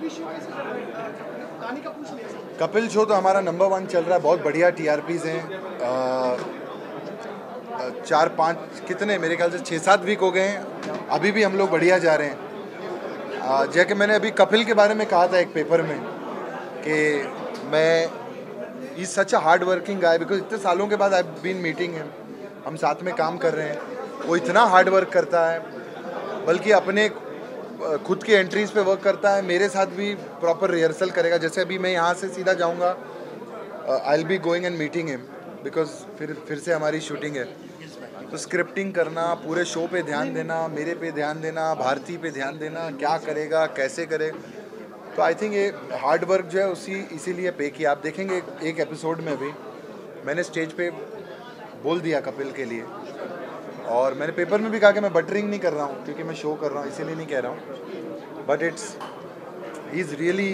Kapil show तो हमारा number 1 चल रहा है, बहुत बढ़िया TRPs हैं। 4-5 कितने, मेरे ख्याल से 6-7 वीक हो गए हैं, अभी भी हम लोग बढ़िया जा रहे हैं। जैसे कि मैंने अभी कपिल के बारे में कहा था एक पेपर में कि मैं ही such a hard working guy, because इतने सालों के बाद आई बीन मीटिंग हिम, हम साथ में काम कर रहे हैं। वो इतना हार्ड वर्क करता है, बल्कि अपने खुद की एंट्रीज पे वर्क करता है, मेरे साथ भी प्रॉपर रिहर्सल करेगा। जैसे अभी मैं यहाँ से सीधा जाऊँगा, I will be going and meeting him, because फिर से हमारी शूटिंग है। तो स्क्रिप्टिंग करना, पूरे शो पे ध्यान देना, मेरे पे ध्यान देना, भारती पे ध्यान देना, क्या करेगा कैसे करे। तो आई थिंक ये हार्ड वर्क जो है इसीलिए पे किया। आप देखेंगे एक एपिसोड में भी मैंने स्टेज पे बोल दिया कपिल के लिए, और मैंने पेपर में भी कहा कि मैं बटरिंग नहीं कर रहा हूँ क्योंकि मैं शो कर रहा हूँ, इसीलिए नहीं कह रहा हूँ। But he is really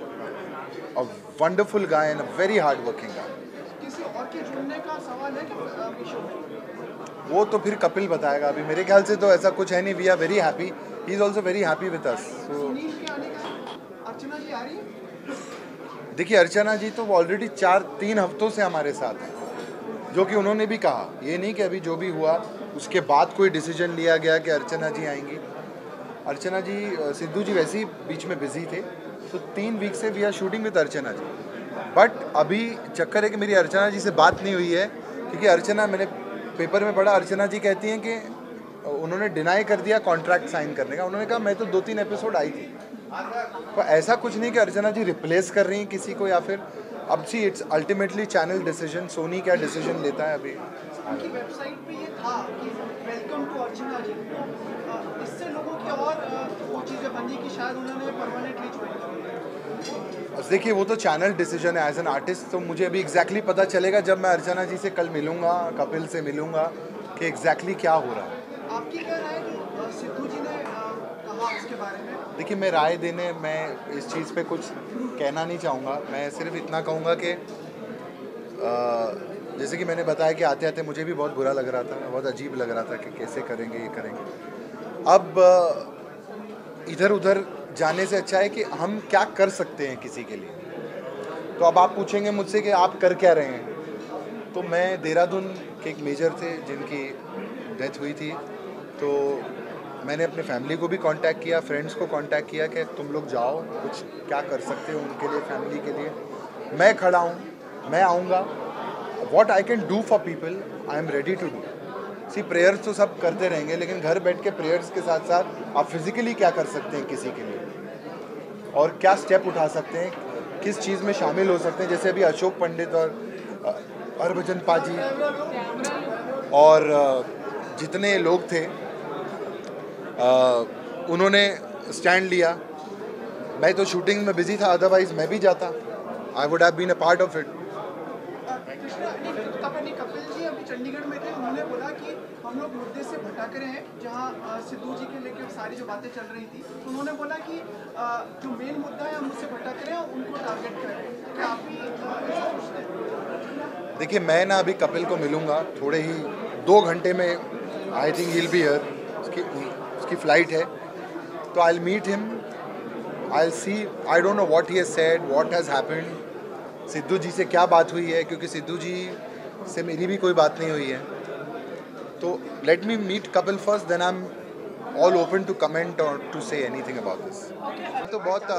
a wonderful guy and a very hard working guy. किसी और के जुड़ने का सवाल है कि शो में? वो तो फिर कपिल बताएगा, अभी मेरे ख्याल से तो ऐसा कुछ है नहीं। We are very happy, he is also very happy with us. Sunil के आने का अर्चना जी आ रही है? देखिए, अर्चना जी तो ऑलरेडी 3 हफ्तों से हमारे साथ हैं, जो कि उन्होंने भी कहा, ये नहीं कि अभी जो भी हुआ उसके बाद कोई डिसीजन लिया गया कि अर्चना जी आएंगी। अर्चना जी, सिद्धू जी वैसे ही बीच में बिजी थे, तो 3 वीक से we are shooting with Archana ji. But अभी चक्कर है कि मेरी अर्चना जी से बात नहीं हुई है, क्योंकि अर्चना, मैंने पेपर में पढ़ा, अर्चना जी कहती हैं कि उन्होंने डिनाई कर दिया कॉन्ट्रैक्ट साइन करने का। उन्होंने कहा मैं तो 2-3 एपिसोड आई थी। तो ऐसा कुछ नहीं कि अर्चना जी रिप्लेस कर रही हैं किसी को, या फिर अब see it's ultimately channel decision, Soni क्या डिसीजन लेता है अभी। उनकी वेबसाइट पे ये था कि वेलकम टू अर्चना जी, इससे लोगों की और वो चीज़ें बनी कि शायद उन्होंने परमानेंटली ज्वाइन किया। देखिए, वो तो चैनल डिसीजन है। एज एन आर्टिस्ट तो मुझे अभी एग्जैक्टली पता चलेगा जब मैं अर्चना जी से कल मिलूंगा, कपिल से मिलूंगा, कि एग्जैक्टली क्या हो रहा है। आपकी क्या राय है जो सिद्धू जी ने कहा उसके बारे में? देखिए, मैं राय देने, मैं इस चीज़ पे कुछ कहना नहीं चाहूँगा। मैं सिर्फ इतना कहूँगा कि जैसे कि मैंने बताया कि आते आते मुझे भी बहुत बुरा लग रहा था, बहुत अजीब लग रहा था कि कैसे करेंगे ये करेंगे। अब इधर उधर जाने से अच्छा है कि हम क्या कर सकते हैं किसी के लिए। तो अब आप पूछेंगे मुझसे कि आप कर क्या रहे हैं, तो मैं देहरादून के एक मेजर थे जिनकी डेथ हुई थी, तो मैंने अपने फैमिली को भी कांटेक्ट किया, फ्रेंड्स को कांटेक्ट किया कि तुम लोग जाओ, कुछ क्या कर सकते हो उनके लिए, फैमिली के लिए। मैं खड़ा हूँ, मैं आऊँगा। What I can do for people I am ready to do. See, prayers तो सब करते रहेंगे, लेकिन घर बैठ के प्रेयर्स के साथ साथ आप फिजिकली क्या कर सकते हैं किसी के लिए, और क्या स्टेप उठा सकते हैं, किस चीज़ में शामिल हो सकते हैं। जैसे अभी अशोक पंडित और हरभजन पाजी और जितने लोग थे, उन्होंने स्टैंड लिया। मैं तो शूटिंग में बिजी था, अदरवाइज मैं भी जाता, I would have been a part of it. Kapil ji अभी चंडीगढ़ में थे, उन्होंने बोला कि हम लोग मुद्दे से भटक रहे हैं, जहां सिद्धू जी के लेके सारी जो बातें चल रही थी, तो उन्होंने बोला कि जो मेन मुद्दा है हम उससे भटक रहे हैं, उनको टारगेट कर रहे हैं। क्या आप भी ऐसा सोचते हैं? देखिए, मैं ना अभी कपिल को मिलूंगा थोड़े ही 2 घंटे में, I think he will be here. उसकी फ्लाइट है, तो I will meet him, I will see, I don't know what he has said, what has happened, Sidhu ji से क्या बात हुई है, क्योंकि सिद्धू जी से मेरी भी कोई बात नहीं हुई है। तो let me meet Kapil first, then I am all open to comment और to say anything about this. तो बहुत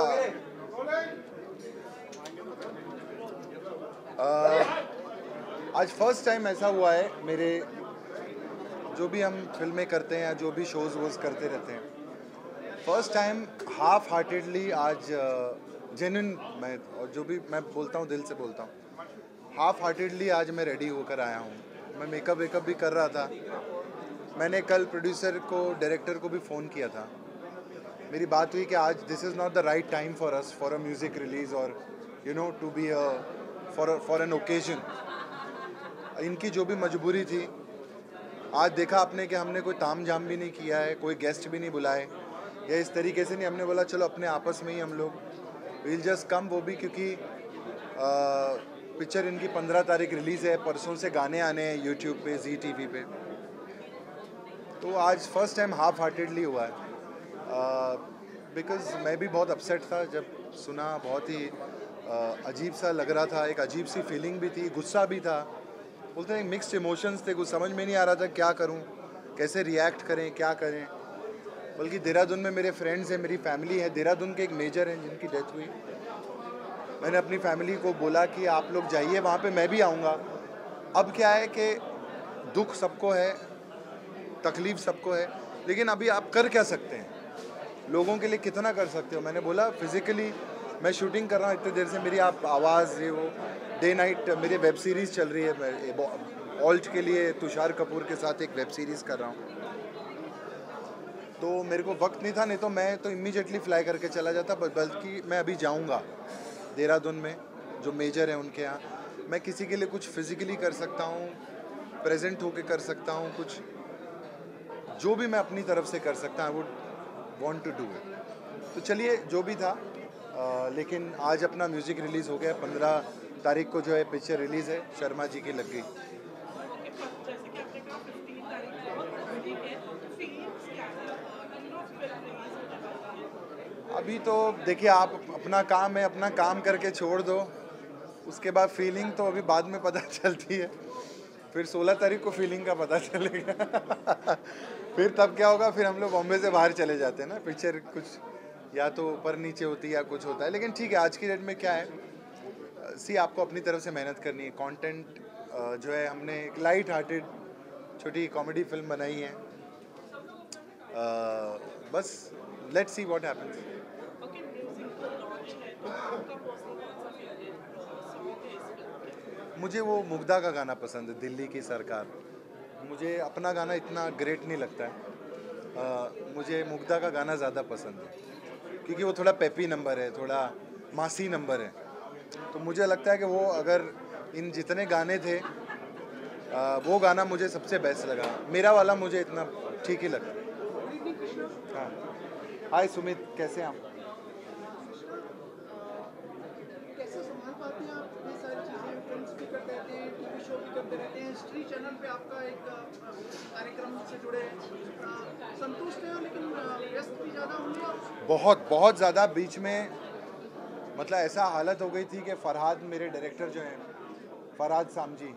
आज फर्स्ट टाइम ऐसा हुआ है मेरे, जो भी हम फिल्में करते हैं या जो भी शोज वोज करते रहते हैं, फर्स्ट टाइम हाफ हार्टेडली आज जेन्युइन, मैं और जो भी मैं बोलता हूँ दिल से बोलता हूँ, हाफ हार्टेडली आज मैं रेडी होकर आया हूँ। मैं मेकअप वेकअप भी कर रहा था। मैंने कल प्रोड्यूसर को, डायरेक्टर को भी फ़ोन किया था। मेरी बात हुई कि आज this is not the right time for us for a music release, और you know to be for an occasion. इनकी जो भी मजबूरी थी, आज देखा आपने कि हमने कोई ताम झाम भी नहीं किया है, कोई गेस्ट भी नहीं बुलाए, या इस तरीके से नहीं। हमने बोला चलो अपने आपस में ही हम लोग विल जस्ट कम, वो भी क्योंकि पिक्चर इनकी 15 तारीख रिलीज़ है, परसों से गाने आने हैं यूट्यूब पे, जी टीवी पे। तो आज फर्स्ट टाइम हाफ हार्टेडली हुआ है। बिकॉज़ मैं भी बहुत अपसेट था जब सुना, बहुत ही अजीब सा लग रहा था, एक अजीब सी फीलिंग भी थी, गुस्सा भी था, बोलते हैं मिक्स्ड इमोशंस थे, कुछ समझ में नहीं आ रहा था क्या करूं, कैसे रिएक्ट करें, क्या करें। बल्कि देहरादून में मेरे फ्रेंड्स हैं, मेरी फैमिली है, देहरादून के एक मेजर हैं जिनकी डेथ हुई। मैंने अपनी फैमिली को बोला कि आप लोग जाइए वहाँ पे, मैं भी आऊँगा। अब क्या है कि दुख सबको है, तकलीफ़ सबको है, लेकिन अभी आप कर क्या सकते हैं? लोगों के लिए कितना कर सकते हो? मैंने बोला फिज़िकली मैं शूटिंग कर रहा हूँ इतनी देर से, मेरी आप आवाज़ ये वो, डे नाइट मेरी वेब सीरीज़ चल रही है, मैं ऑल्ट के लिए तुषार कपूर के साथ एक वेब सीरीज़ कर रहा हूँ। तो मेरे को वक्त नहीं था, नहीं तो मैं तो इमीडिएटली फ्लाई करके चला जाता, बल्कि मैं अभी जाऊँगा देहरादून में, जो मेजर हैं उनके यहाँ। मैं किसी के लिए कुछ फिज़िकली कर सकता हूँ, प्रेजेंट होके कर सकता हूँ, कुछ जो भी मैं अपनी तरफ से कर सकता हूँ, I would want to do it. तो चलिए जो भी था, लेकिन आज अपना म्यूज़िक रिलीज़ हो गया। 15 तारीख को जो है पिक्चर रिलीज़ है, शर्मा जी की लग गई। ओके, पर जैसे कि आपने कहा 15 तारीख को और ठीक है, तो फीलिंग्स क्या है फिल्म रिलीज होने वाली है? अभी तो देखिए, आप अपना काम है, अपना काम करके छोड़ दो, उसके बाद फीलिंग तो अभी बाद में पता चलती है। फिर 16 तारीख को फीलिंग का पता चलेगा। फिर तब क्या होगा, फिर हम लोग बॉम्बे से बाहर चले जाते हैं ना, पिक्चर कुछ या तो ऊपर नीचे होती है या कुछ होता है। लेकिन ठीक है, आज की डेट में क्या है, सी आपको अपनी तरफ से मेहनत करनी है। कंटेंट जो है, हमने एक लाइट हार्टेड छोटी कॉमेडी फिल्म बनाई है। बस let's see what happens. Okay, music तो लॉन्च है, तो आपका पर्सनल कौन सा फेवरेट सॉन्ग है इस फिल्म के? मुझे वो मुग्धा का गाना पसंद है, दिल्ली की सरकार। मुझे अपना गाना इतना ग्रेट नहीं लगता है। मुझे मुग्धा का गाना ज़्यादा पसंद है, क्योंकि वो थोड़ा पेपी नंबर है, थोड़ा मासी नंबर है। तो मुझे लगता है कि वो, अगर इन जितने गाने थे, वो गाना मुझे सबसे बेस्ट लगा। मेरा वाला मुझे इतना ठीक ही लगता है। Good evening Krishna. हाँ, हाय सुमित, कैसे हैं आप? कैसे संभाल पाते हैं आप ये सारी चीज़ें? फिल्म्स भी करते रहते हैं, टीवी शो भी करते रहते हैं, हिस्ट्री चैनल पे आपका एक कार्यक्रम से जुड़े हैं। संतुष्ट हैं लेकिन व्यस्त भी ज़्यादा होंगे आप? बहुत बहुत ज़्यादा। बीच में मतलब ऐसा हालत हो गई थी कि फरहाद, मेरे डायरेक्टर जो हैं, फरहाद सामजी,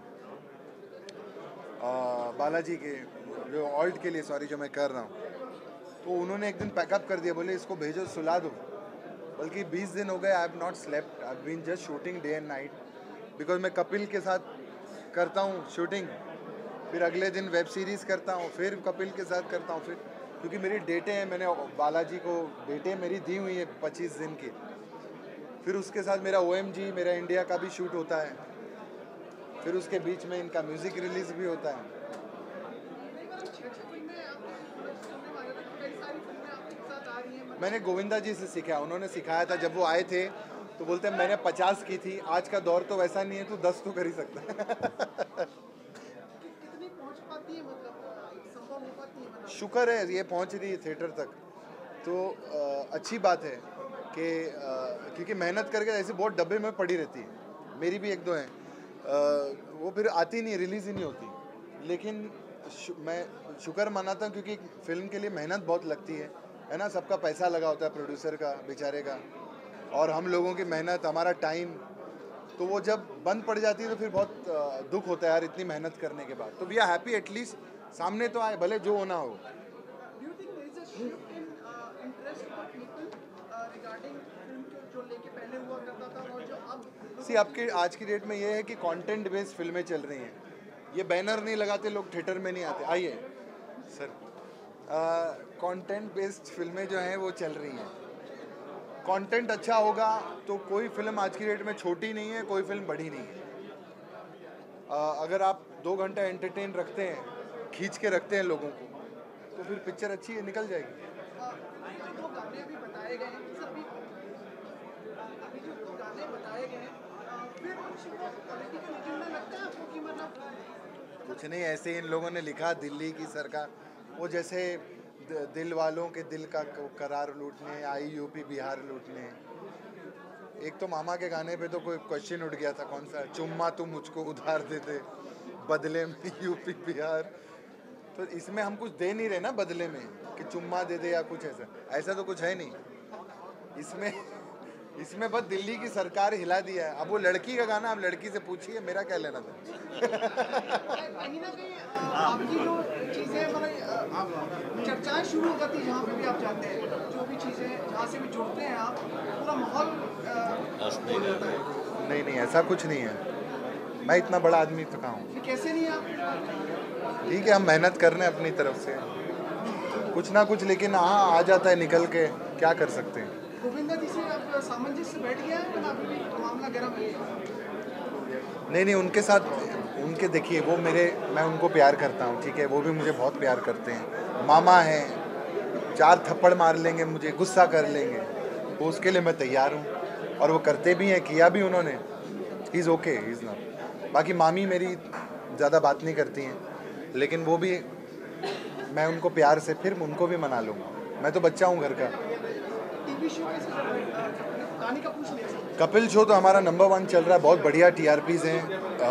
बालाजी के, जो ऑल्ट के लिए, सॉरी, जो मैं कर रहा हूँ, तो उन्होंने एक दिन पैकअप कर दिया, बोले इसको भेजो, सुला दो। बल्कि 20 दिन हो गए, I have not slept, I have been just shooting day and night, because मैं कपिल के साथ करता हूँ शूटिंग, फिर अगले दिन वेब सीरीज़ करता हूँ, फिर कपिल के साथ करता हूँ, फिर क्योंकि मेरी डेटें हैं, मैंने बालाजी को डेटें मेरी दी हुई है 25 दिन की। फिर उसके साथ मेरा OMG, मेरा इंडिया का भी शूट होता है, फिर उसके बीच में इनका म्यूज़िक रिलीज़ भी होता है। कई बार 6-6 फिल्में आपके सुनने वाले थे, कई सारी फिल्में आपके साथ आ रही हैं। मैंने गोविंदा जी से सीखा, उन्होंने सिखाया था जब वो आए थे, तो बोलते हैं मैंने 50 की थी, आज का दौर तो वैसा नहीं है, तू 10 तो कर ही सकता है। कितनी पहुंच पाती है, मतलब संभव हो पाती है, मतलब? शुक्र है ये पहुंच रही है थिएटर तक, तो अच्छी बात है कि क्योंकि मेहनत करके ऐसे बहुत डब्बे में पड़ी रहती है, मेरी भी एक दो हैं, वो फिर आती नहीं, रिलीज़ ही नहीं होती। लेकिन मैं शुक्र मनाता हूँ, क्योंकि फिल्म के लिए मेहनत बहुत लगती है ना, सबका पैसा लगा होता है, प्रोड्यूसर का, बेचारे का, और हम लोगों की मेहनत, हमारा टाइम, तो वो जब बंद पड़ जाती है तो फिर बहुत दुख होता है यार, इतनी मेहनत करने के बाद। तो वी आर हैप्पी, एटलीस्ट सामने तो आए, भले जो होना हो। Do you think there is a shift in interest for people regarding film के जो लेके पहले हुआ करता था और जो अब? सी आपके आज की डेट में ये है कि कंटेंट बेस्ड फिल्में चल रही हैं, ये बैनर नहीं लगाते लोग, थिएटर में नहीं आते। आइए सर, कंटेंट बेस्ड फिल्में जो हैं वो चल रही हैं। कंटेंट अच्छा होगा तो कोई फिल्म आज की डेट में छोटी नहीं है, कोई फिल्म बड़ी नहीं है। अगर आप 2 घंटा एंटरटेन रखते हैं, खींच के रखते हैं लोगों को, तो फिर पिक्चर अच्छी है, निकल जाएगी। जो 2 गाने अभी बताए गए हैं, सर अभी जो 2 गाने बताए गए हैं, फिर कुछ पॉलिटिकल एजेंडा लगता है आपको कि मतलब? कुछ नहीं, ऐसे इन लोगों ने लिखा, दिल्ली की सरकार, वो जैसे दिल वालों के दिल का करार लूटने आई, यूपी बिहार लूटने। एक तो मामा के गाने पे तो कोई क्वेश्चन उठ गया था, कौन सा, चुम्मा तुम मुझको उधार दे दे बदले में यूपी बिहार। तो इसमें हम कुछ दे नहीं रहे ना बदले में, कि चुम्मा दे दे या कुछ ऐसा, ऐसा तो कुछ है नहीं। इसमें इसमें बस दिल्ली की सरकार हिला दिया है। अब वो लड़की का गाना आप लड़की से पूछिए, मेरा क्या लेना था। कहीं ना कहीं आपकी जो चीज़ें मतलब चर्चाएं शुरू हो जाती है जहाँ पे भी आप जाते हैं, जो भी चीज़ें जहाँ से भी जुड़ते हैं आप, पूरा माहौल हो जाता है। नहीं नहीं, ऐसा कुछ नहीं है। मैं इतना बड़ा आदमी तो कहाँ हूँ। फिर कैसे नहीं आप? ठीक है, हम मेहनत कर रहे हैं अपनी तरफ से कुछ ना कुछ, लेकिन हाँ आ जाता है निकल के, क्या कर सकते हैं। गोविंदा जी से आप सामंजस्य बैठ गया है या अभी भी मामला गर्म है? नहीं नहीं, उनके साथ उनके देखिए वो मैं उनको प्यार करता हूँ, ठीक है, वो भी मुझे बहुत प्यार करते हैं। मामा हैं, 4 थप्पड़ मार लेंगे, मुझे गुस्सा कर लेंगे, वो उसके लिए मैं तैयार हूँ, और वो करते भी हैं, किया भी उन्होंने। He is okay, he is not. बाकी मामी मेरी ज़्यादा बात नहीं करती हैं, लेकिन वो भी, मैं उनको प्यार से फिर उनको भी मना लूँगा। मैं तो बच्चा हूँ घर का। टीवी शो कैसे चल रहा है? कहानी का पूछ लिया। कपिल शो तो हमारा नंबर 1 चल रहा है, बहुत बढ़िया TRPs हैं।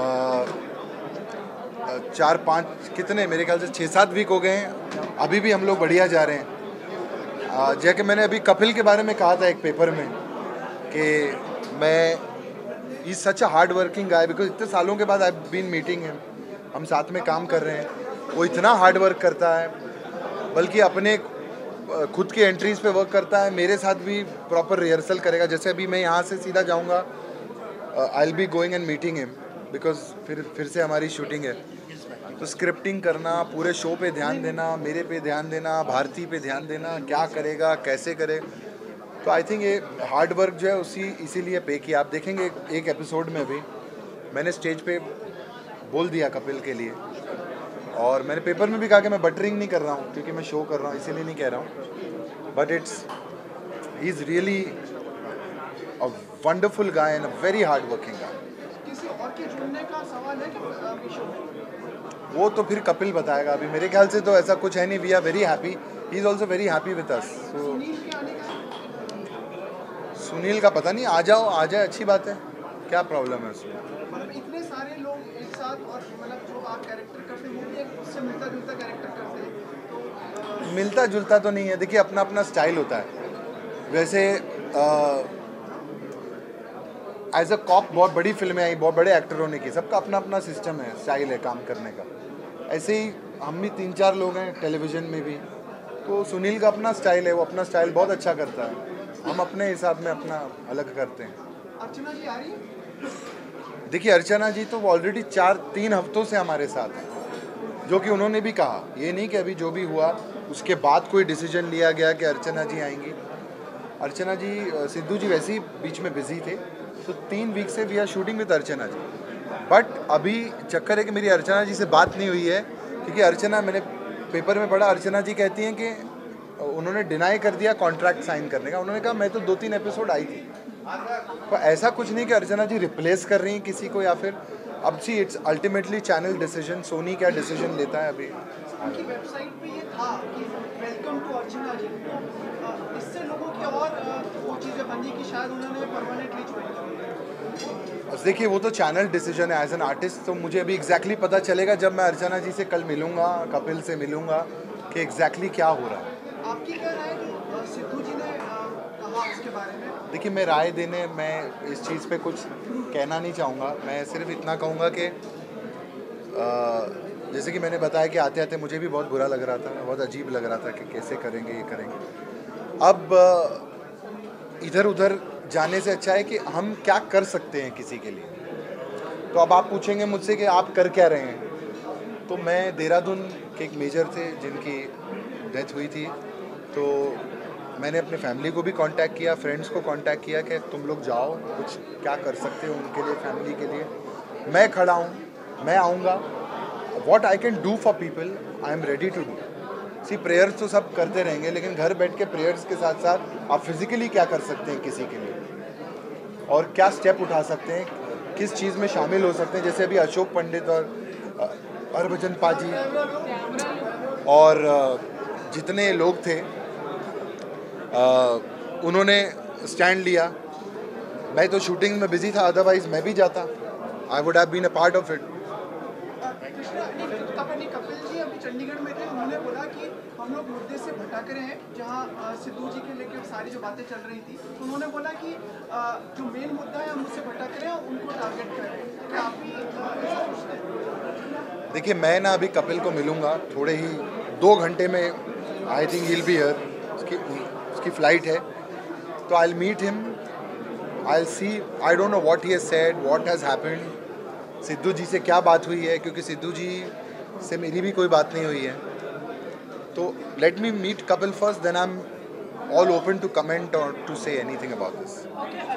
4-5 कितने, मेरे ख्याल से 6-7 वीक हो गए हैं, अभी भी हम लोग बढ़िया जा रहे हैं। जैसे मैंने अभी कपिल के बारे में कहा था एक पेपर में कि मैं ही such a hard working guy, because इतने सालों के बाद आई बीन मीटिंग हिम, हम साथ में काम कर रहे हैं। वो इतना हार्ड वर्क करता है, बल्कि अपने खुद की एंट्रीज पे वर्क करता है, मेरे साथ भी प्रॉपर रिहर्सल करेगा। जैसे अभी मैं यहाँ से सीधा जाऊँगा, I will be going and meeting him, because फिर से हमारी शूटिंग है। तो स्क्रिप्टिंग करना, पूरे शो पे ध्यान देना, मेरे पे ध्यान देना, भारती पे ध्यान देना, क्या करेगा कैसे करे। तो आई थिंक ये हार्ड वर्क जो है इसीलिए पे किया। आप देखेंगे एक एपिसोड में भी मैंने स्टेज पे बोल दिया कपिल के लिए, और मैंने पेपर में भी कहा कि मैं बटरिंग नहीं कर रहा हूँ क्योंकि मैं शो कर रहा हूँ, इसीलिए नहीं कह रहा हूँ। But he is really a wonderful guy and a very hard working guy. किसी और के जुड़ने का सवाल है कि शो में? वो तो फिर कपिल बताएगा। अभी मेरे ख्याल से तो ऐसा कुछ है नहीं। We are very happy, he is also very happy with us. So Sunil के आने का सुनील का पता नहीं, आ जाए, अच्छी बात है, क्या प्रॉब्लम है उसमें। मतलब इतने सारे लोग एक साथ, और मतलब जो आप कैरेक्टर करते हैं वो भी एक उससे मिलता जुलता कैरेक्टर करते हैं, तो मिलता जुलता तो नहीं है, देखिए अपना अपना स्टाइल होता है। वैसे एज अ कॉप बहुत बड़ी फिल्में आई, बहुत बड़े एक्टरों ने की, सबका अपना अपना सिस्टम है, स्टाइल है काम करने का। ऐसे ही हम भी 3-4 लोग हैं टेलीविज़न में भी, तो सुनील का अपना स्टाइल है, वो अपना स्टाइल बहुत अच्छा करता है, हम अपने हिसाब में अपना अलग करते हैं। अर्चना जी आ रही है? देखिए अर्चना जी तो ऑलरेडी 3 हफ्तों से हमारे साथ हैं, जो कि उन्होंने भी कहा, ये नहीं कि अभी जो भी हुआ उसके बाद कोई डिसीजन लिया गया कि अर्चना जी आएंगी। अर्चना जी, सिद्धू जी वैसे ही बीच में बिजी थे, तो 3 वीक से we are shooting with Archana ji. But अभी चक्कर है कि मेरी अर्चना जी से बात नहीं हुई है, क्योंकि अर्चना, मैंने पेपर में पढ़ा, अर्चना जी कहती हैं कि उन्होंने डिनाई कर दिया कॉन्ट्रैक्ट साइन करने का। उन्होंने कहा मैं तो 2-3 एपिसोड आई थी। तो ऐसा कुछ नहीं कि अर्चना जी रिप्लेस कर रही हैं किसी को, या फिर अब see it's ultimately channel decision, Soni क्या डिसीजन लेता है अभी। उनकी वेबसाइट पे ये था कि वेलकम टू अर्चना जी, तो इससे लोगों की और वो चीज़ें बनी कि शायद उन्होंने परमानेंटली ज्वाइन। बस देखिए वो तो चैनल डिसीजन है। एज एन आर्टिस्ट तो मुझे अभी एग्जैक्टली पता चलेगा जब मैं अर्चना जी से कल मिलूंगा, कपिल से मिलूंगा, कि एग्जैक्टली क्या हो रहा है। आपकी क्या राय जो सिद्धू जी ने कहा उसके बारे में? देखिए मैं राय देने, मैं इस चीज़ पे कुछ कहना नहीं चाहूँगा। मैं सिर्फ इतना कहूँगा कि जैसे कि मैंने बताया कि आते आते मुझे भी बहुत बुरा लग रहा था, बहुत अजीब लग रहा था कि कैसे करेंगे ये करेंगे। अब इधर उधर जाने से अच्छा है कि हम क्या कर सकते हैं किसी के लिए। तो अब आप पूछेंगे मुझसे कि आप कर क्या रहे हैं, तो मैं देहरादून के एक मेजर थे जिनकी डेथ हुई थी, तो मैंने अपने फैमिली को भी कांटेक्ट किया, फ्रेंड्स को कांटेक्ट किया कि तुम लोग जाओ, कुछ क्या कर सकते हो उनके लिए, फैमिली के लिए। मैं खड़ा हूँ, मैं आऊँगा। What I can do for people I am ready to do. See prayers तो सब करते रहेंगे, लेकिन घर बैठ के प्रेयर्स के साथ साथ आप फिजिकली क्या कर सकते हैं किसी के लिए, और क्या स्टेप उठा सकते हैं, किस चीज़ में शामिल हो सकते हैं। जैसे अभी अशोक पंडित और हरभजन पाजी और जितने लोग थे, उन्होंने स्टैंड लिया। मैं तो शूटिंग में बिजी था, अदरवाइज मैं भी जाता, I would have been a part of it. Krishna Kapil ji अभी चंडीगढ़ में थे, उन्होंने बोला कि हम लोग मुद्दे से भटक रहे हैं, जहां सिद्धू जी के लेके सारी जो बातें चल रही थी, तो उन्होंने बोला कि जो मेन मुद्दा है हम उससे भटक रहे हैं, उनको टारगेट कर रहे हैं। क्या आप भी ऐसा सोचते हैं? देखिए, मैं ना अभी कपिल को मिलूंगा थोड़े ही 2 घंटे में, I think he will be here, उसकी फ़्लाइट है, तो I will meet him, I will see, I don't know what he has said, what has happened, Sidhu ji से क्या बात हुई है, क्योंकि सिद्धू जी से मेरी भी कोई बात नहीं हुई है। तो let me meet Kapil first, then I am all open to comment और to say anything about this.